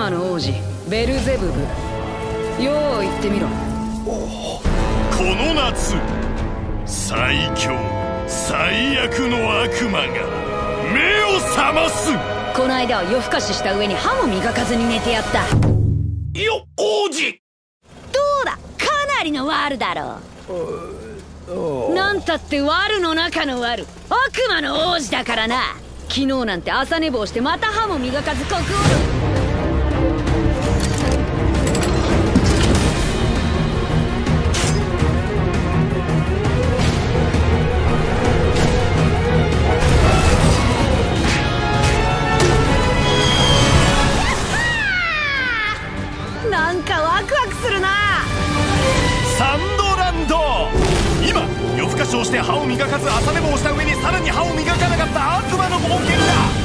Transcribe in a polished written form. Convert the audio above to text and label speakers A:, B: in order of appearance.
A: 魔の王子ベルゼブブ、よう言ってみろ。
B: この夏、最強最悪の悪魔が目を覚ます。
A: この間は夜更かしした上に歯も磨かずに寝てやった。
B: よ、王子。
A: どうだ、かなりのワルだろう。なんたってワルの中のワル、悪魔の王子だからな。昨日なんて朝寝坊してまた歯も磨かず国王の。なんかワクワクするな。
B: サンドランド。今夜更かしをして歯を磨かず朝寝坊した上にさらに歯を磨かなかった悪魔の冒険だ。